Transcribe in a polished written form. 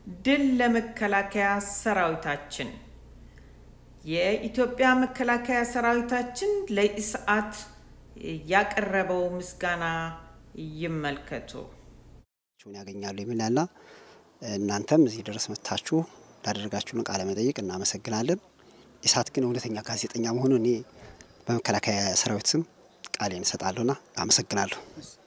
ድል ለመከላከያ ሰራዊታችን የኢትዮጵያ መከላከያ ሰራዊታችን ለኢስአት ያቀረበው ምስጋና ይመልከቱ ቹን ያገኛሉ የሚላልና እናንተም እዚህ ድረስ መጣችሁ ላደረጋችሁን ቃለ መጠይቅ እናመሰግናለን ኢሳት ግን ሁለተኛ ጋዜጠኛ መሆኑን በመከላከያ ሰራዊት ስም ቃሌን ሰጣለሁና አመሰግናለሁ